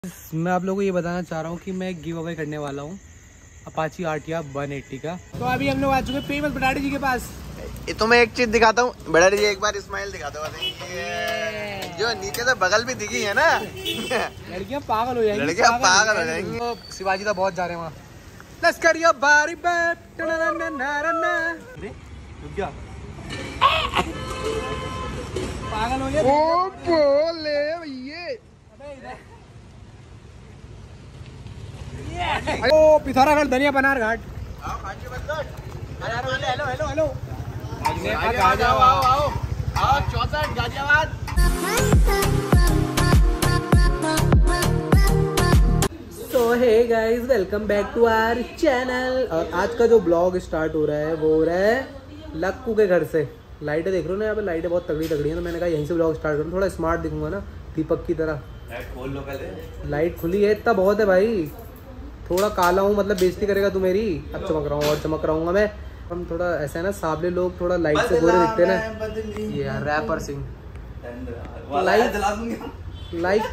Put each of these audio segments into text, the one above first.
मैं आप लोगों को ये बताना चाह रहा हूँ कि मैं गिव अवे करने वाला हूँ अपाची आर्टिया 180 का। तो अभी हम लोग आ चुके फेमस बटाटे जी के पास। तो मैं एक चीज दिखाता हूँ बटाटे जी, एक बार स्माइल दिखाता हूँ। जो नीचे से बगल भी दिखी है ना, लड़कियाँ पागल हो जाएंगी, लड़कियाँ पागल हो जाएंगी। तो शिवाजी तो बहुत जा रहे हैं वहाँ। लेट्स करियो बारी बैट पागल हो गया। ओ बोले भैया ओ पिथौरागढ़ धनिया बनार घाट। हेलो हेलो हेलो, आ जाओ आओ 64 Ghaziabad. So hey guys, welcome back to our channel. और आज का जो ब्लॉग स्टार्ट हो रहा है वो हो रहा है लक्कू के घर से। लाइटें देख रहे हो ना, यहाँ पे लाइटें बहुत तगड़ी तगड़ी हैं, तो मैंने कहा यहीं से ब्लॉग स्टार्ट करूँ, थोड़ा स्मार्ट दिखूंगा ना दीपक की तरह। लाइट खुली है, इतना बहुत है भाई। थोड़ा काला हूँ मतलब बेइज्जती करेगा तू मेरी। अब चमक रहा हूँ और चमक रहा हूँ मैं। हम थोड़ा ऐसा है ना, सावले लोग थोड़ा लाइट से गोरे दिखते हैं ना। ये यार रैपर सिंह लाइट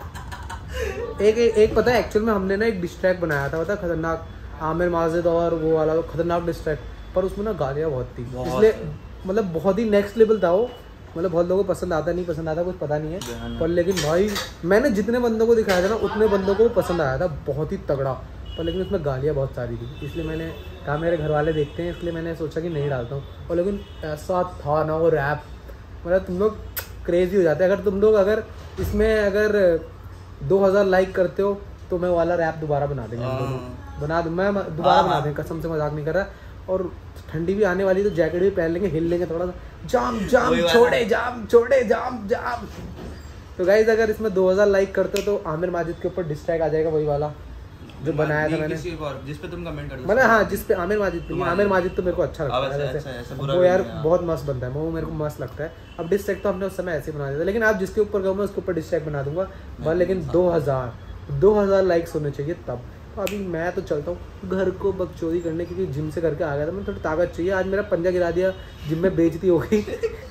एक पता है, एक्चुअल में हमने ना एक डिस्ट्रैक्ट बनाया था, पता खतरनाक, आमिर माजिद और वो वाला खतरनाक डिस्ट्रैक्ट, पर उसमें ना गालियाँ बहुत थी, इसलिए मतलब बहुत ही नेक्स्ट लेवल था वो। मतलब बहुत लोगों को पसंद आता नहीं पसंद आता कुछ पता नहीं है, पर लेकिन भाई मैंने जितने बंदों को दिखाया था ना उतने बंदों को पसंद आया था, बहुत ही तगड़ा। पर लेकिन उसमें गालियाँ बहुत सारी थी, इसलिए मैंने कहा मेरे घर वाले देखते हैं, इसलिए मैंने सोचा कि नहीं डालता हूँ। और लेकिन ऐसा था ना वो रैप, मतलब तुम लोग क्रेजी हो जाते हैं। अगर तुम लोग अगर इसमें अगर 2000 लाइक करते हो तो मैं वाला रैप दोबारा बना देंगे, बना दूँ मैं दोबारा बना देंगे, कसम से मजाक नहीं कर रहा। और ठंडी भी आने वाली तो जैकेट भी पहन लेंगे, हिल लेंगे थोड़ा सा, जाम जाम छोड़े जाम छोड़े जाम जाम। तो गाइज अगर इसमें 2000 लाइक करते हो तो आमिर माजिद के ऊपर डिस्ट्रैक्ट आ जाएगा, वही वाला जो बनाया था मैंने, जिस पे तुम कमेंट कर दो। मतलब हाँ, जिस पे आमिर माजिद पे। आमिर माजिद तो मेरे को अच्छा लगता है वैसे, वो यार बहुत मस्त बनता है, वो मेरे को मस्त लगता है। अब डिस्ट्रैक्ट तो हमने उस समय ऐसे ही बना दिया था, लेकिन आप जिसके ऊपर गए मैं उसके ऊपर डिस्ट्रैक्ट बना दूंगा बस। लेकिन 2000 लाइक्स होने चाहिए तब। तो अभी मैं तो चलता हूँ घर को बकचोदी करने, क्योंकि जिम से करके आ गया था, मैं थोड़ी ताकत चाहिए। आज मेरा पंजा गिरा दिया, जिम में बेइज्जती हो गई।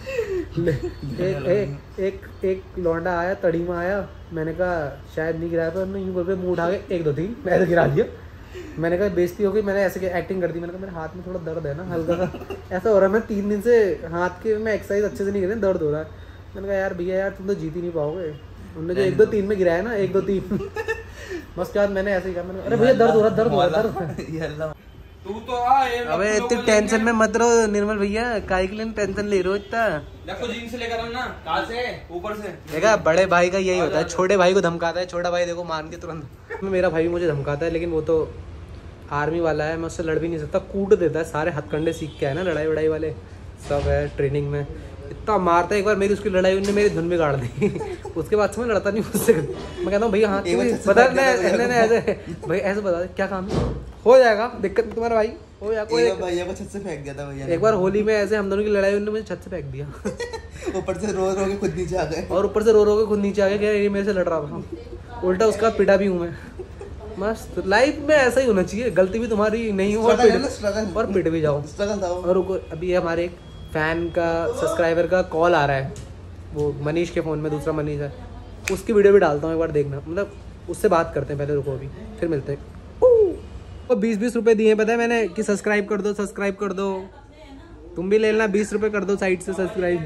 एक लौंडा आया, तड़ी में आया, मैंने कहा शायद नहीं गिराया, पर यूँ करके मुँह उठा के 1 2 3 मैं तो गिरा दिया। मैंने कहा बेइज्जती हो गई, मैंने ऐसे एक्टिंग कर दी। मैंने कहा मेरे हाथ में थोड़ा दर्द है ना, हल्का सा ऐसा हो रहा है, मैं 3 दिन से हाथ के मैं एक्सरसाइज अच्छे से नहीं कर रही, दर्द हो रहा है। मैंने कहा यार भैया यार तुम तो जीत ही नहीं पाओगे। उन्होंने जो 1 2 3 में गिराया ना, 1 2 3 बस के बाद मैंने ऐसे ही कहा, मैंने अरे भैया दर्द हो रहा दर्द। तू तो अबे इतनी टेंशन में मत रहो निर्मल भैया, काहे के लिए टेंशन ले रहे हो इतना। देखो जीन से लेकर ना, कहां से ऊपर से देखा, बड़े भाई का यही होता है, छोटे भाई को धमकाता है, छोटा भाई देखो मान के तुरंत। मेरा भाई मुझे धमकाता है, लेकिन वो तो आर्मी वाला है, मैं उससे लड़ भी नहीं सकता, कूट देता है। सारे हथकंडे सीख के आए ना, लड़ाई वड़ाई वाले सब है ट्रेनिंग में। इतना मारता है, एक बार मेरी उसकी लड़ाई उन्होंने मेरी धुन बिगाड़ दी। उसके बाद से मैं लड़ता नहीं उससे। मैं कहता हूँ भैया हाँ बता, ऐसे भाई ऐसे बता दे क्या काम है, हो जाएगा, दिक्कत नहीं तुम्हारा भाई, हो जाएगा। कोई भैया को छत से फेंक दिया था भैया, एक बार होली में ऐसे हम दोनों की लड़ाई, उन्होंने मुझे छत से फेंक दिया। ऊपर से रो रो के खुद नीचे आ गए, और ऊपर से रो रो के खुद नीचे आ गए, ये मेरे से लड़ रहा था। उल्टा उसका पिटा भी हूँ मैं। मस्त लाइफ में ऐसा ही होना चाहिए, गलती भी तुम्हारी नहीं हो और पिट भी जाओ। और अभी हमारे एक फैन का सब्सक्राइबर का कॉल आ रहा है, वो मनीष के फ़ोन में, दूसरा मनीष है, उसकी वीडियो भी डालता हूँ, एक बार देखना। मतलब उससे बात करते हैं पहले, रुको अभी फिर मिलते हैं। वो 20-20 रुपये दिए पता है मैंने कि सब्सक्राइब कर दो, सब्सक्राइब कर दो। तुम भी ले लेना, 20 रुपये कर दो साइड से सब्सक्राइब।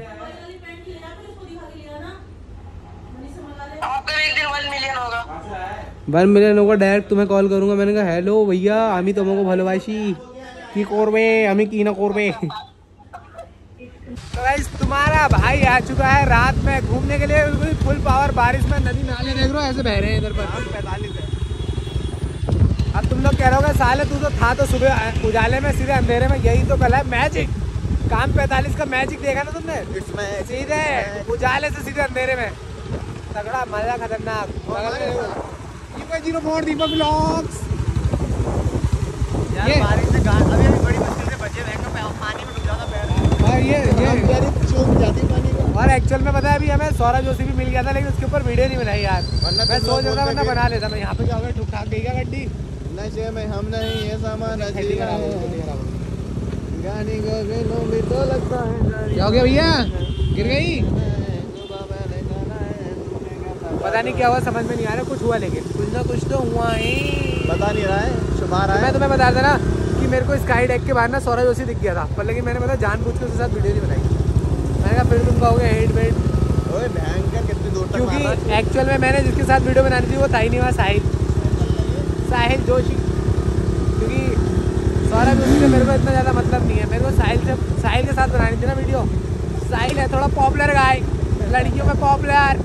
1 मिलियन होगा, डायरेक्ट तुम्हें कॉल करूँगा। मैंने कहा हेलो भैया, आमी तुमको भलोबासी की कोरबे, आमी की ना कोरबे। तो गाइस तुम्हारा भाई आ चुका है रात में घूमने के लिए, बिल्कुल फुल पावर बारिश में, नदी नाले देख रहे हो ऐसे बह रहे हैं इधर पर। 45 है। अब तुम लोग कह रहे होगे साले तू तो था तो सुबह उजाले में सीधे अंधेरे में, यही तो कल है मैजिक। काम 45 का मैजिक देखा ना तुमने, इसमें सीधे उजाले से सीधे अंधेरे में, तगड़ा मजा खतरनाक। दीपक व्लॉग्स ये बारिश से अभी बड़ी मुश्किल से बचे हैं, पानी में डूब जाता पैर। और ये जाती पानी को। और एक्चुअल में पता है अभी हमें सौरभ जोशी भी मिल गया था, लेकिन उसके ऊपर वीडियो नहीं बनाई यार। मैं सोच रहा था वरना बना लेता। मैं यहाँ पे क्या हो गया, ठुक ठाक गई क्या गड्डी, नशे में हम नहीं ये सामान गाड़ी को भी तो लगता है। क्या हो गया भैया, गिर गई? पता नहीं क्या हुआ, समझ में नहीं आ रहा, कुछ हुआ लेकिन कुछ ना कुछ तो हुआ ही, बता नहीं रहा है, छुपा रहा है। मैं तुम्हें बता था ना कि मेरे को स्काई डेक के बाहर ना सौरभ जोशी दिख गया था, पर लेकिन मैंने मतलब जानबूझ के उसके साथ वीडियो नहीं बनाई। मैंने कहा फिर तुम कहोगे हेट वेट, ओए भयंकर कितनी दूर तक, क्योंकि एक्चुअल में मैंने जिसके साथ वीडियो बनानी थी वो था ही नहीं वहाँ, साहिल जोशी। क्योंकि सौरभ जोशी से मेरे को इतना ज़्यादा मतलब नहीं है, मेरे को साहिल के साथ बनानी थी ना वीडियो। साहिल है थोड़ा पॉपुलर गाय, लड़कियों में पॉपुलर,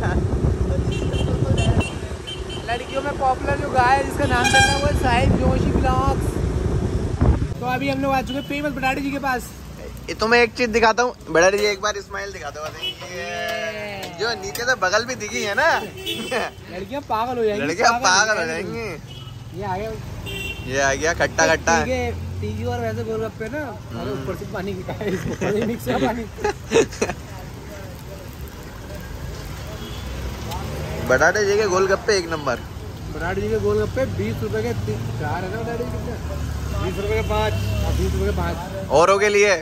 लड़कियों में पॉपुलर जो गाय है जिसका नाम चल रहा है वो साहिल जोशी ब्लॉग्स। तो अभी हम लोग आ चुके हैं फेमस बटाटे जी के पास। तुम्हें एक चीज दिखाता हूँ, बड़ा जी एक बार स्माइल दिखा दो। ये जो नीचे से बगल भी दिखी है ना, लड़कियां पागल हो जाएंगी, लड़कियां पागल हो जाएंगी। ये आ गया, ये आ गया खट्टा खट्टा तीखी और वैसे गोलगप्पे ना, अरे ऊपर से पानी की मिक्स है पानी। बटाटे जी के गोलगप्पे एक नंबर। बटाटे जी के गोलगप्पे 20 रुपए के 4 है ना, बटाटे जी कितने, 20 रुपए के 5 और 20 रुपए के 5 औरों के लिए,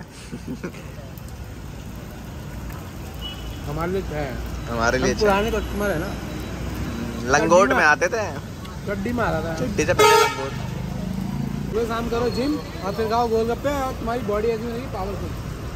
हमारे लिए है, हमारे लिए पुराने कस्टमर है ना। लंगोट में आते थे, गड्डी में आ रहा था, गड्डी से पहले लंगोट। सुबह शाम करो जिम और फिर खाओ गोलगप्पे और तुम्हारी बॉडी ऐसी हो जाएगी पावरफुल।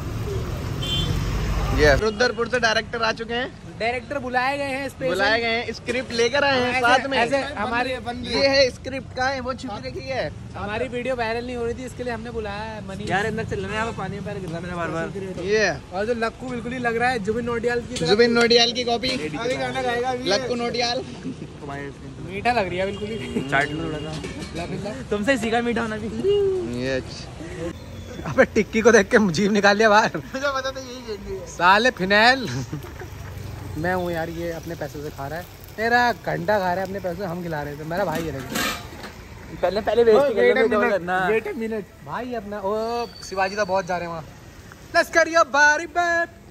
ये रुद्रपुर से डायरेक्टर आ चुके हैं, डायरेक्टर बुलाए गए हैं, बुलाए गए हैं, स्क्रिप्ट लेकर आए हैं साथ में। ऐसे हमारी ये है स्क्रिप्ट का है, वो छुपी रखी है। हमारी वीडियो वायरल नहीं हो रही थी, इसके लिए हमने बुलाया है। मनी यार अंदर चल रहे हैं, पानी में पैर गिर रहा है मेरा बार-बार। ये और जो लक्कू बिल्कुल ही लग रहा है जुबिन नौटियाल की तरह, जुबिन नौटियाल की कॉपी। अभी गाना गाएगा लक्कू नौटियाल, मीठा लग रही है बिल्कुल ही, चाट में थोड़ा सा तुमसे सीखा मीठा होना भी। ये अबे टिक्की को देख के जीभ निकाल लिया बाहर, मुझे पता था यही साले फिनाइल। मैं हूँ यार, ये अपने पैसों से खा रहा है, तेरा घंटा खा रहा है अपने पैसों से, हम खिला रहे थे, मेरा भाई है। पहले वेट मिनट भाई अपना। ओ शिवाजी तो बहुत जा रहे हैं वहाँ, लश्कर यो बारी बैट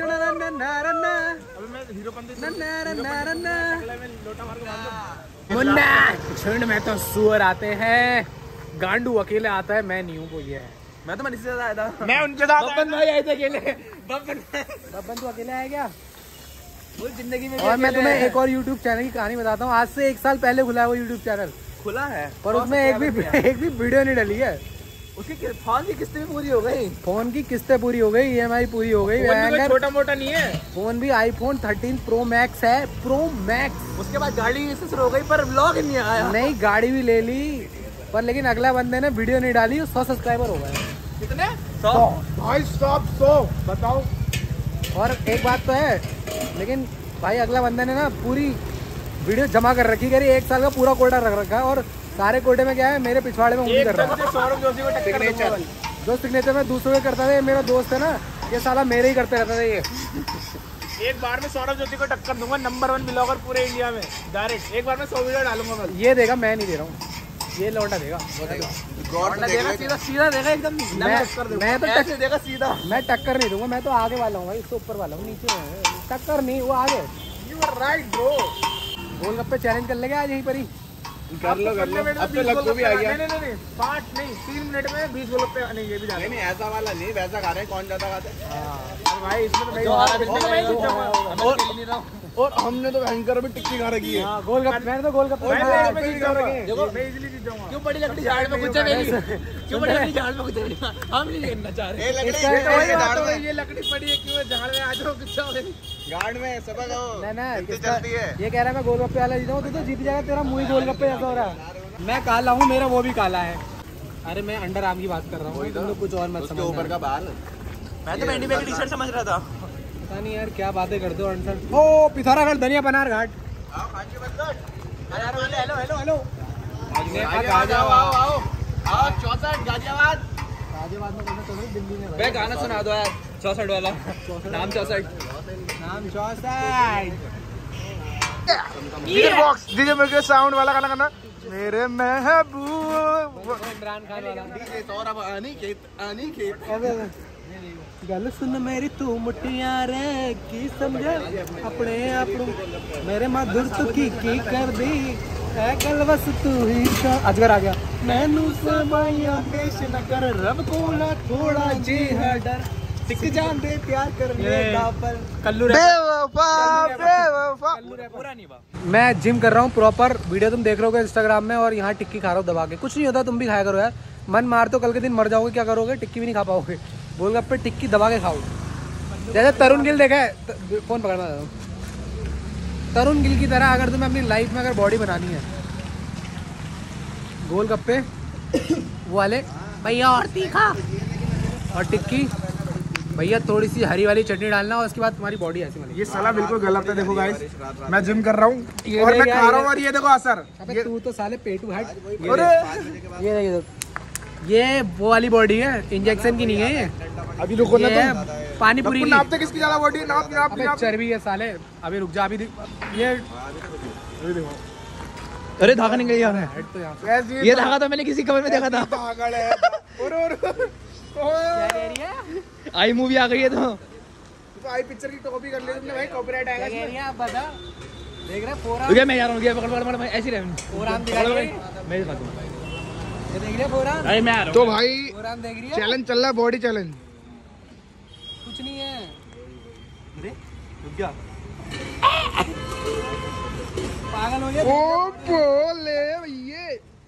मुन्ना झुंड में तो सुअर आते हैं, गांडू अकेले आता है, मैं नहीं हूँ, वो ये है। मैं तो मनीष से आया था, मैं उनके साथ, बब्बन भाई आए थे अकेले। बब्बन तू अकेले आया क्या वो जिंदगी में? और मैं तुम्हें एक और YouTube चैनल की कहानी बताता हूँ, आज से 1 साल पहले खुला है वो YouTube चैनल, खुला है पर उसमें एक भी वीडियो नहीं डली है। उसकी फोन की किस्तें पूरी हो गई, फोन की किस्तें पूरी हो गई, EMI पूरी हो गई, छोटा मोटा नहीं है फोन भी। iPhone 13 Pro Max है, Pro Max। उसके बाद गाड़ी शुरू हो गई पर व्लॉग नहीं आया। नहीं गाड़ी भी ले ली पर लेकिन अगला बंदे ने वीडियो नहीं डाली, 100 सब्सक्राइबर हो गए। कितने? 100 भाई, 100 बताओ। और एक बात तो है, लेकिन भाई अगला बंदे ने ना पूरी वीडियो जमा कर रखी, कह रही 1 साल का पूरा कोटा रख रखा है, और सारे कोटे में क्या है मेरे पिछवाड़े में उंगली कर रहा है। सौरभ जोशी को सिग्नेचर, जो सिग्नेचर में दूसरों के करता था, मेरा दोस्त है ना, ये साला मेरे ही करते रहता था। ये एक बार में सौरभ जोशी को टक्कर दूंगा, नंबर 1 ब्लॉगर पूरे इंडिया में, डायरेक्ट एक बार में 100 वीडियो डालूंगा मैं। ये देगा, मैं नहीं दे रहा हूँ, ये लौटा देगा, सीधा देगा एकदम। मैं तो टक्कर देगा सीधा, मैं टक्कर नहीं दूंगा, मैं तो आगे वाला हूँ भाई, इससे ऊपर वाला हूँ, नीचे टक्कर नहीं, वो आगे। You are right bro. Golgappe challenge कर लेंगे आज यहीं पर ही, कर लो। अब तो लक्कू भी आ गया। नहीं 5 नहीं 3 मिनट में 20 गोलगप्पे। नहीं ये भी जा रहे, नहीं ऐसा वाला नहीं, वैसा खा रहे हैं, कौन ज्यादा खाते हैं भाई, इसमें तो और हमने तो भयंकर भी टिक्की खा रखी है। गोलगप्पे, मैंने तो गोलगप्पे क्यों बड़ी लकड़ी झाड़ में कुछ मेरी, क्यों बड़ी लकड़ी झाड़ में कुछ मेरी, हम नहीं करना चाह रहे। ये लकड़ी पड़ी है क्यों झाड़ में, आ जाओ गार्ड में सबक हो ना, चलती है। ये कह रहा है मैं गोलगप्पे वाला जीता हूँ, तू तो जीत जाएगा, तेरा मुंह ही गोलगप्पे जैसा हो रहा है। मैं काला हूँ, मेरा वो भी काला है। अरे मैं अंडर आर्म की बात कर रहा हूँ, तुम लोग कुछ और मत समझो। ऊपर का बाल, मैं तो बैंडी बैग टी शर्ट समझ रहा था। पता नहीं यार क्या बातें करते हो अंसर। ओ पिथौरागढ़ धनिया बनार घाट। हेलो हेलो हेलो, आओ 64 गाजियाबाद। गाजियाबाद में तो दिल्ली में भाई गाना सुना दो यार, 64 वाला नाम 64, नाम 64। डीजे में साउंड वाला गाना करना, मेरे महबूब, इमरान खान वाला डीजे सौरभ आनी खेत। गल सुन मेरी तू मुठिया रे की समझ अपने आप मेरे मधुर तू की कर दी है गल बस तू ही का। अजगर आ गया। मैनू सबाइया पेश न कर रब को ना थोड़ा जी है डर, टिक्की जान दे प्यार कर ले पर कल्लू बेवफा बेवफा पूरा नहीं बा। मैं जिम कर रहा हूँ प्रॉपर, वीडियो तुम देख रहे हो इंस्टाग्राम में, और यहाँ टिक्की खा रहा हूँ दबा के। कुछ नहीं होता, तुम भी खाया करो यार। मन मार तो कल के दिन मर जाओगे, क्या करोगे? टिक्की भी नहीं खा पाओगे। गोलगप्पे टिक्की दबा के खाओ। जैसे तरुण गिल देखा है, फोन पकड़ना था, तरुण गिल की तरह अगर तुम्हें अपनी लाइफ में अगर बॉडी बनानी है, गोलगप्पे वो वाले भैया और तीखा, और टिक्की भैया थोड़ी सी हरी वाली चटनी डालना, और उसके बाद तुम्हारी बॉडी ऐसी बनेगी। ये साला बिल्कुल गलत है। देखो गाइस, मैं जिम कर रहा हूँ और मैं खा रहा हूँ, और ये देखो असर। अबे तू तो साले पेटू हट। ये देखिए, ये वो वाली बॉडी है, इंजेक्शन की नहीं है ये। अभी रुको ना, ये पानी पूरी की। नापते किसकी ज्यादा बॉडी? नाप नाप अबे चर्बी है साले। अभी रुक जा, अभी ये अरे धागा निकल गया है। हेड तो यहाँ से। ये धागा तो मैंने किसी कवर में देखा था। पागल है। क्या कह रही है? आई मूवी आ गई है तो आई पिक्चर की कॉपी कर ली तुमने भाई, कॉपीराइट आएगा क्या कह रही है आप बता। देख रहे फोर रुक मैं जा रहा हूँ, पकड़ पकड़ पकड़ ऐसे ही रह। फोराम दिखा रही है, मैं दिखा दूँ। ये देख रही है फोराम। अरे मैं आ रहा हूँ। तो भाई फोराम देख रही है, चैलेंज चल रहा है, बॉडी चैलेंज। कुछ नहीं है। अरे रुक जा। पागल हो गया। ओ बोले भैया।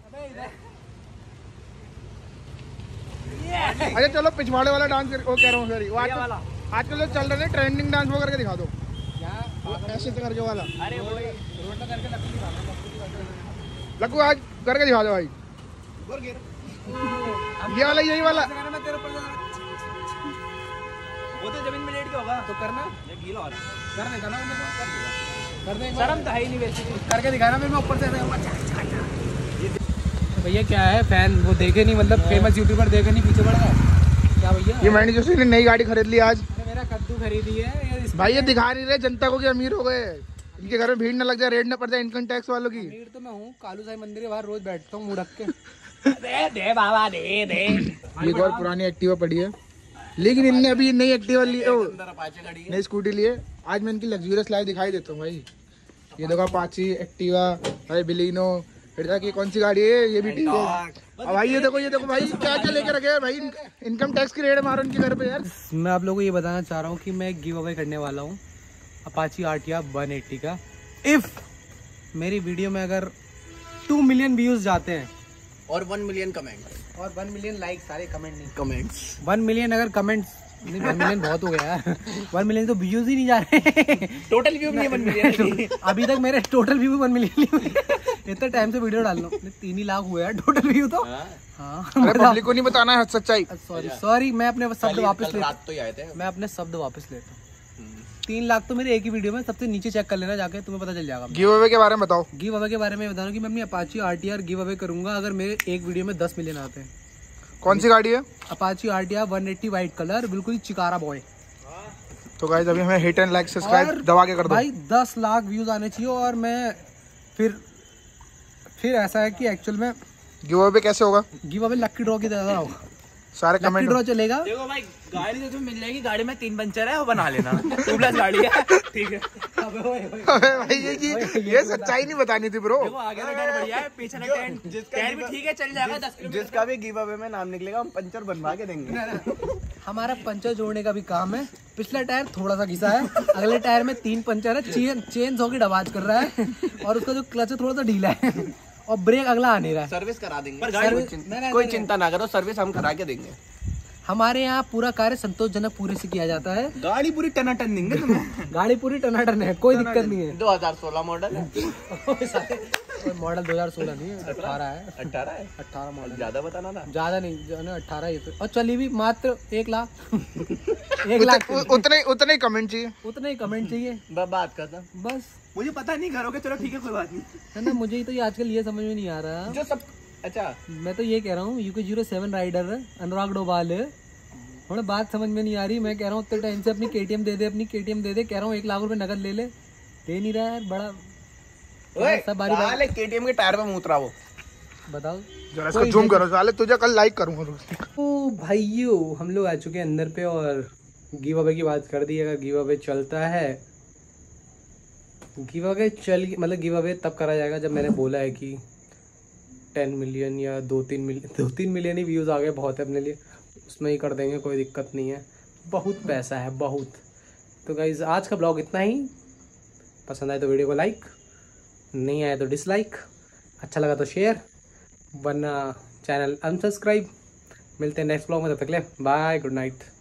अच्छा चलो पिछवाड़े वाला डांस वो कह रहा हूँ सॉरी, वो आजकल जो चल रहे हैं ट्रेंडिंग डांस वो करके दिखा दो। ऐसे करके वाला अरे वो रोड पे करके लक्कू आज करके दिखा दो भाई। ये वाला यही वाला मैं तेरे ऊपर वो तो जमीन में लेट के होगा तो करना, ये गीला हो रहा है। करने का ना कर दे। शर्म तो है ही नहीं वैसे। करके दिखाना, फिर मैं ऊपर से भैया क्या है, फैन वो देखे नहीं, मतलब फेमस यूट्यूबर देखे नहीं, पीछे पड़ गया क्या भैया? ये मैंने जो नई गाड़ी खरीद ली आज। अरे मेरा कद्दू खरीदी है भाई, ये दिखा नहीं रहे जनता को कि अमीर हो गए। इनके घर में भीड़ न लग जाए, रेड न पड़ जाए इनकम टैक्स वालों की। अमीर तो मैं हूँ, कालू साई मंदिर के बाहर रोज बैठता हूँ मुँह ढक के। दे बाबा दे दे। एक और पुरानी एक्टिवा पड़ी है, लेकिन इनने अभी नई एक्टिवा ली, नई स्कूटी ली है। आज मैं इनकी लग्जूरियस लाइफ दिखाई देता हूँ भाई। ये देखो अपाची, एक्टिवा, भाई बिलिनो, फिर ये कौन सी गाड़ी है, ये भी ठीक है। अब भाई ये देखो भाई क्या क्या लेके रखे हैं भाई। इनकम टैक्स की रेड मारो इनके घर पे यार। मैं आप लोगों को ये बताना चाह रहा हूँ कि मैं गिव अवे करने वाला हूँ अपाची आर्टिया 180 का। इफ मेरी वीडियो में अगर 2 मिलियन व्यूज जाते हैं और 1 मिलियन कमेंट और 1 मिलियन लाइक, सारे कमेंट नहीं, कमेंट्स 1 मिलियन अगर कमेंट्स नहीं, 1 मिलियन बहुत हो गया यार। 1 मिलियन तो व्यूज ही नहीं जा रहे। टोटल व्यू नहीं 1 मिलियन। अभी तक मेरे टोटल व्यू 1 मिलियन नहीं हुए। इतने टाइम से वीडियो डाल रहा हूँ, 3 ही लाख हुए यार टोटल व्यू तो। हाँ अरे पब्लिक को नहीं बताना है सच्चाई। सॉरी मैं अपने शब्द वापस लेता रात तो ही आए थे। मैं अपने शब्द वापस लेता हूँ। 3 लाख तो मेरे एक ही वीडियो में, सबसे नीचे चेक कर लेना जाके, तुम्हें पता चल जाएगा। गिव अवे के बारे में बताओ। गिव अवे के बारे में बता रहा हूँ कि मैं अपनी अपाची आरटीआर गिव अवे करूंगा अगर मेरे एक वीडियो में 10 मिलियन आते हैं। कौन सी गाड़ी है? अपाची आरटीआर 180 व्हाइट कलर, बिल्कुल ही चिकारा बॉय। तो गाइस अभी हमें हिट एंड लाइक सब्सक्राइब दबा के कर दो भाई। 10 लाख व्यूज आने चाहिए, और मैं फिर ऐसा है कि एक्चुअल में गिव अवे कैसे होगा? गिव अवे लक्की ड्रॉ की तरह होगा, सारे लक्की कमेंट ड्रॉ चलेगा। देखो भाई, गाड़ी तो तुम्हें मिल जाएगी, गाड़ी में 3 पंचर है, वो बना लेना। 2+ गाड़ी है, ठीक है। अबे भाई ये सच्चाई नहीं बतानी थी ब्रो। देखो आगे का टायर बढ़िया है, पीछे का टायर भी ठीक है, चल जाएगा 10 किलोमीटर। जिसका भी गिव अवे में नाम निकलेगा हम पंचर बनवा के देंगे। हमारा पंचर जोड़ने का भी काम है। पिछला टायर थोड़ा सा घिसा है, अगले टायर में 3 पंचर है, चेन सौ की डबाज कर रहा है, और उसका जो क्लच है थोड़ा सा ढीला है, और ब्रेक अगला आ नहीं रहा है। सर्विस करा देंगे, पर गाड़ी कोई चिंता ना करो, सर्विस हम करा के देंगे। हमारे यहाँ पूरा कार्य संतोषजनक पूरे से किया जाता है। गाड़ी पूरी टनाटन देंगे तुम्हें। गाड़ी पूरी टनाटन है, कोई दिक्कत नहीं है। 2016 मॉडल है। मॉडल 2016 नहीं है, 18 है। 18 मॉडल। ज्यादा बताना ना, ज्यादा नहीं, 18 ही। और चली भी मात्र 1 लाख। 1 लाख उतने ही कमेंट चाहिए, उतने ही कमेंट चाहिए, बात करता बस। मुझे पता नहीं करोगे, चलो ठीक है, कोई बात नहीं है ना। मुझे तो ये आजकल ये समझ में नहीं आ रहा जो सब। अच्छा मैं तो ये कह रहा हूँ UK07 राइडर अनुराग डोभाल थोड़ा बात समझ में नहीं आ रही। मैं कह रहा हूँ उतने टाइम से अपनी KTM दे दे, अपनी KTM दे दे, कह रहा हूँ 1 लाख रुपए नगद ले ले, दे नहीं रहा है। बड़ा सब बारी KTM के टायर पे मुतरा वो। बताओ जरा इसको जूम करो साले, तुझे कल लाइक करूंगा। तो भाइयों हम लोग आ चुके हैं अंदर पे, और गिव अवे की बात कर दी। अगर गिव अवे चलता है, गिव अवे मतलब गिव अवे तब करा जाएगा जब मैंने बोला है कि 10 मिलियन या 2-3 मिलियन ही व्यूज़ आ गए, बहुत है अपने लिए, उसमें ही कर देंगे, कोई दिक्कत नहीं है। बहुत पैसा है, बहुत। तो गाइज आज का ब्लॉग इतना ही। पसंद आए तो वीडियो को लाइक, नहीं आए तो डिसलाइक, अच्छा लगा तो शेयर, वरना चैनल अनसब्सक्राइब। मिलते हैं नेक्स्ट ब्लॉग में, तब तक के लिए बाय, गुड नाइट।